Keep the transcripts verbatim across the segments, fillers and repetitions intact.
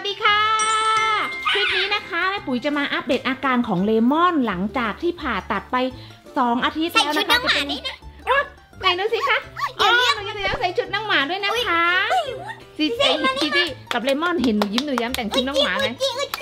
ดีค่ะคลิปนี้นะคะแม่ปุ๋ยจะมาอัปเดตอาการของเลมอนหลังจากที่ผ่าตัดไปสองอาทิตย์แล้วนะคะจะเป็นไหนดูสิคะอ๋อหนูยิ้มหนูแย้มใส่ชุดน้องหมาด้วยนะคะซีซีซีซีกับเลมอนเห็นหนูยิ้มหนูแย้มแต่งชุดน้องหมาไง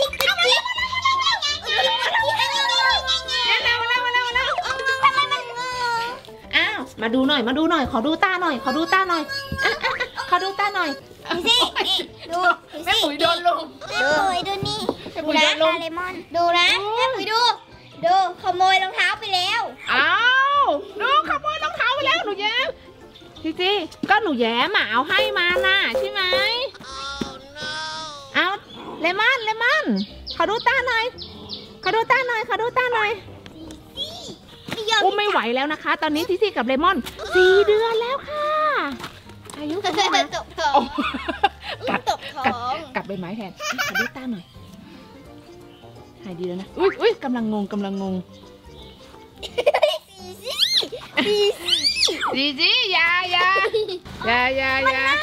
อ้าวมาดูหน่อยมาดูหน่อยขอดูตาหน่อยขอดูตาหน่อยขอดูตาหน่อยสิดูแม่ปุ๋ยโดนลงแม่ปุ๋ยดูนี่ดูนะตาเลมอนดูนะแม่ปุ๋ยดูดูขโมยรองเท้าไปแล้วอ้าวดูขโมยรองเท้าไปแล้วหนูแย้มจริงๆก็หนูแย้มอ่ะเอาให้มาน่ะใช่ไหมเอาเลมอนเลมอนขอดูตาหน่อยขอดูตาหน่อยขอดูตาหน่อยอุ้มไม่ไหวแล้วนะคะตอนนี้ซิซี่กับเลมอนสี่เดือนแล้วค่ะอายุกันมาตบท้องกัดตบท้องกัดใบไม้แทนขอดูตาหน่อยหายดีแล้วนะอุ้ยอุ้ยกำลังงงกำลังงงดีจียายายายายา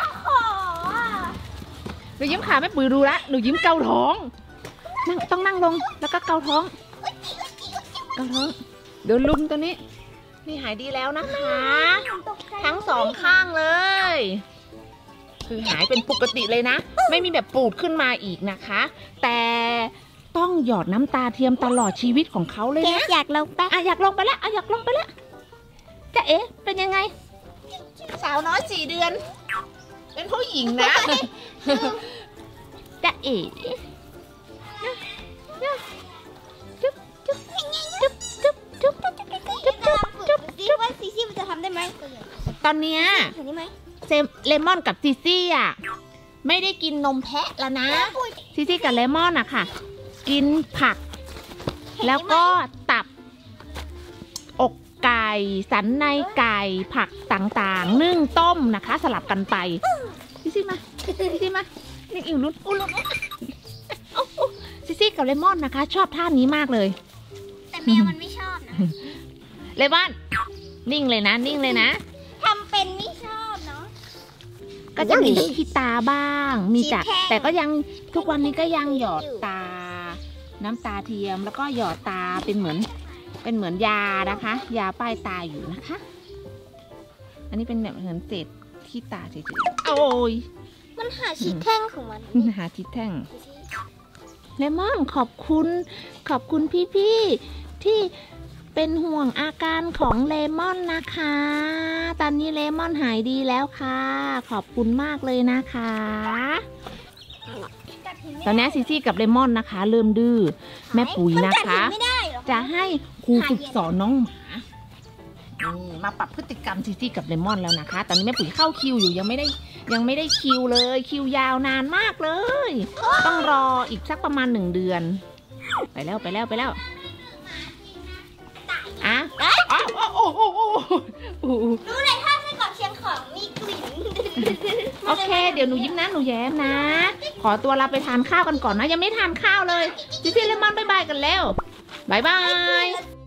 หนูยิ้มขาแม่ปุ๋ยรู้ละหนูยิ้มเกาท้องนั่งต้องนั่งลงแล้วก็เกาท้องเกาท้องเดี๋ยวลุมตัวนี้นี่หายดีแล้วนะคะทั้งสองข้างเลยคือหายเป็นปกติเลยนะไม่มีแบบปูดขึ้นมาอีกนะคะแต่ต้องหยอดน้ำตาเทียมตลอดชีวิตของเขาเลยนะอยากลงไปอ่ะอยากลงไปแล้วอ่ะอยากลงไปแล้วจะเอ๊ะเป็นยังไงสาวน้อยสี่เดือนเป็นผู้หญิงนะจะเอ๊ะจุ๊บจุ๊บจุ๊บจุ๊บจุ๊บจุ๊บจุ๊บจุ๊บจุ๊บจุ๊บว่าซีซี่มันจะทำได้ไหมตอนเนี้ยเลมอนกับซีซี่อ่ะไม่ได้กินนมแพะแล้วนะซีซี่กับเลมอนอะค่ะกินผักแล้วก็ตับอกไก่สันในไก่ผักต่างๆนึ่งต้มนะคะสลับกันไปซีซี่มาซีซี่มานี่อิ่มลุ้นอุ้ลุ้นซีซี่กับเลมอนนะคะชอบท่านี้มากเลยแต่แมวมันไม่ชอบนะเลมอนนิ่งเลยนะนิ่งเลยนะทำเป็นไม่ชอบเนาะก็จะมีขี้ตาบ้างมีจ้ะแต่ก็ยังทุกวันนี้ก็ยังหยอดตาน้ำตาเทียมแล้วก็หยอดตาเป็นเหมือนเป็นเหมือนยานะคะยาป้ายตาอยู่นะคะอันนี้เป็นแบบเหมือนเศษขี้ตาเฉยๆโอ้ยมันหาชิ้นแท่งของมันหาชิ้นแท่งเลมอนขอบคุณขอบคุณพี่ๆที่เป็นห่วงอาการของเลมอนนะคะตอนนี้เลมอนหายดีแล้วค่ะขอบคุณมากเลยนะคะตอนนี้ซีซี่กับเลมอนนะคะเริ่มดื้อแม่ปุ๋ยนะคะจะให้ครูฝึกสอนน้องหมานี่มาปรับพฤติกรรมซีซี่กับเลมอนแล้วนะคะตอนนี้แม่ปุ๋ยเข้าคิวอยู่ยังไม่ได้ยังไม่ได้คิวเลยคิวยาวนานมากเลยต้องรออีกสักประมาณหนึ่งเดือนไปแล้วไปแล้วไปแล้วอ่ะอ๋อโอ้โอ้โอ้โอ้รู้เลยถ้าไส้กรอกเชียงของมีกลิ่นโอเคเดี๋ยวหนูยิ้มนะหนูแย้มนะขอตัวเราไปทานข้าวกันก่อนนะยังไม่ทานข้าวเลยซิซี่เลมอนบายบายกันแล้วบายบาย